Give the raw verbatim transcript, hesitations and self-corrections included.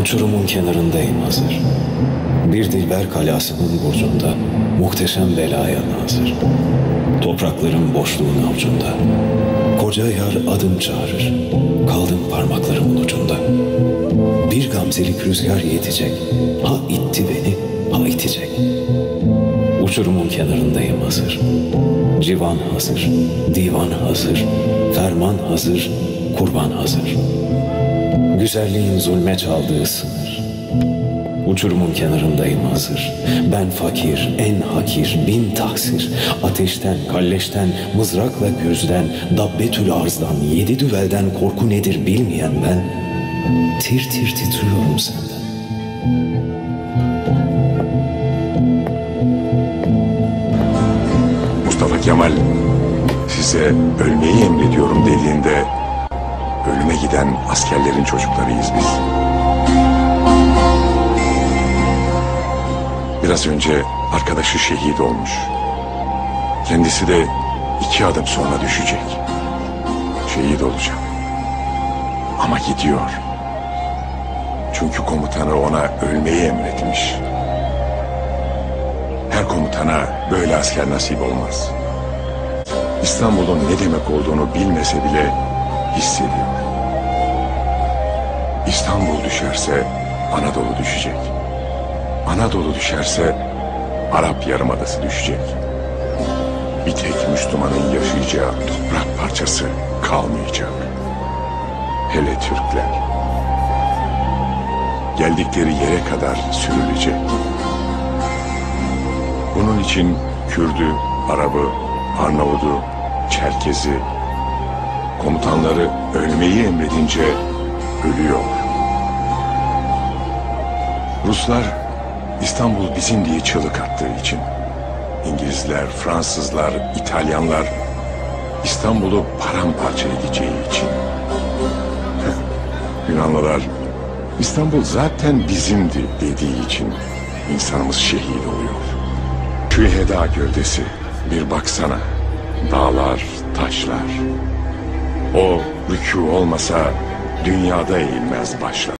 Uçurumun kenarındayım hazır. Bir dilber kalasının burcunda, muhteşem belaya nazır. Toprakların boşluğun avucunda. Koca yar adım çağırır, kaldım parmaklarımın ucunda. Bir gamzelik rüzgar yetecek, ha itti beni, ha itecek. Uçurumun kenarındayım hazır. Civan hazır, divan hazır, ferman hazır, kurban hazır. Güzelliğin zulme çaldığı sınır. Uçurumun kenarındayım hazır. Ben fakir, en hakir, bin taksir. Ateşten, kalleşten, mızrakla gürzden, dabbetül arzdan, yedi düvelden korku nedir bilmeyen ben, tir tir titriyorum senden. Mustafa Kemal size ölmeyi emrediyorum dediğinde ölüme giden askerlerin çocuklarıyız biz. Biraz önce arkadaşı şehit olmuş. Kendisi de iki adım sonra düşecek. Şehit olacak. Ama gidiyor. Çünkü komutanı ona ölmeyi emretmiş. Her komutana böyle asker nasip olmaz. İstanbul'un ne demek olduğunu bilmese bile hissediyor. İstanbul düşerse Anadolu düşecek. Anadolu düşerse Arap Yarımadası düşecek. Bir tek Müslümanın yaşayacağı toprak parçası kalmayacak. Hele Türkler. Geldikleri yere kadar sürülecek. Bunun için Kürdü, Arabı, Arnavud'u, Çerkezi, komutanları ölmeyi emredince ölüyor. Ruslar İstanbul bizim diye çığlık attığı için, İngilizler, Fransızlar, İtalyanlar İstanbul'u paramparça edeceği için, Yunanlılar İstanbul zaten bizimdi dediği için insanımız şehit oluyor. Şüheda gövdesi, bir baksana, dağlar, taşlar. O rükû olmasa dünyada eğilmez başlar.